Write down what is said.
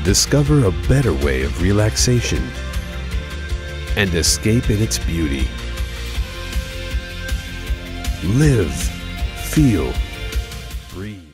discover a better way of relaxation and escape in its beauty. Live, feel, breathe.